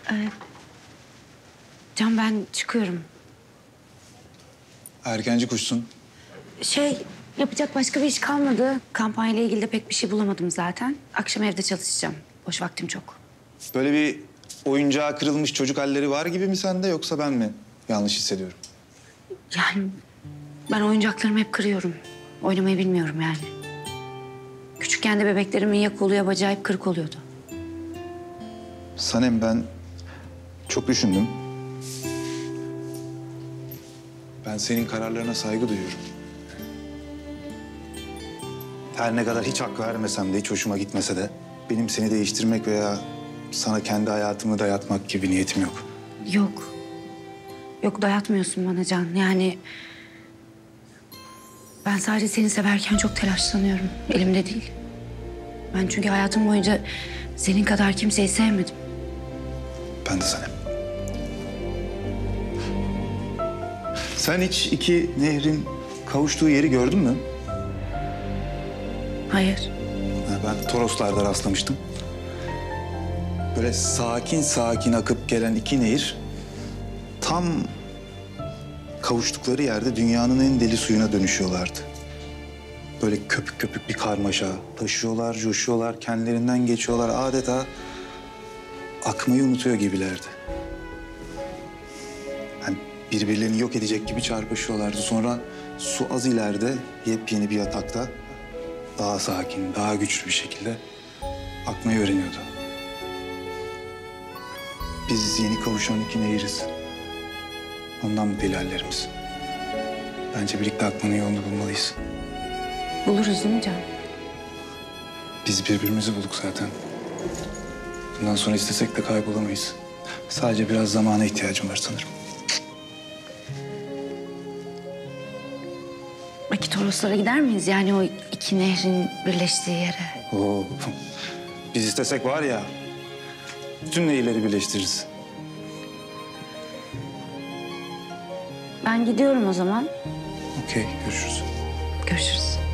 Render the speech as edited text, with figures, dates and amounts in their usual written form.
Can, ben çıkıyorum. Erkenci kuşsun. Yapacak başka bir iş kalmadı. Kampanyayla ilgili de pek bir şey bulamadım zaten. Akşam evde çalışacağım. Boş vaktim çok. Böyle bir oyuncağı kırılmış çocuk halleri var gibi mi sende yoksa ben mi yanlış hissediyorum? Yani ben oyuncaklarımı hep kırıyorum. Oynamayı bilmiyorum yani. Küçükken de bebeklerimin ya kolu ya bacağı hep kırık oluyordu. Sanem, ben çok düşündüm. Ben senin kararlarına saygı duyuyorum. Her ne kadar hiç hak vermesem de, hiç hoşuma gitmese de... benim seni değiştirmek veya sana kendi hayatımı dayatmak gibi niyetim yok. Yok. Yok, dayatmıyorsun bana Can. Yani ben sadece seni severken çok telaşlanıyorum. Elimde değil. Ben çünkü hayatım boyunca senin kadar kimseyi sevmedim. Ben de Sanem. Sen hiç iki nehrin kavuştuğu yeri gördün mü? Hayır. Ben Toroslar'da rastlamıştım. Böyle sakin sakin akıp gelen iki nehir... tam kavuştukları yerde dünyanın en deli suyuna dönüşüyorlardı. Böyle köpük köpük bir karmaşa. Taşıyorlar, coşuyorlar, kendilerinden geçiyorlar. Adeta akmayı unutuyor gibilerdi. Yani birbirlerini yok edecek gibi çarpışıyorlardı. Sonra su az ileride, yepyeni bir yatakta... daha sakin, daha güçlü bir şekilde akmayı öğreniyordu. Biz yeni kavuşan iki nehiriz. Ondan bu deli hallerimiz. Bence birlikte akmanın yolunu bulmalıyız. Buluruz değil mi Can? Biz birbirimizi bulduk zaten. Bundan sonra istesek de kaybolamayız. Sadece biraz zamana ihtiyacım var sanırım. Peki Toroslara gider miyiz? Yani o iki nehrin birleştiği yere. Oo. Biz istesek var ya, bütün nehirleri birleştiririz. Ben gidiyorum o zaman. Okey, görüşürüz. Görüşürüz.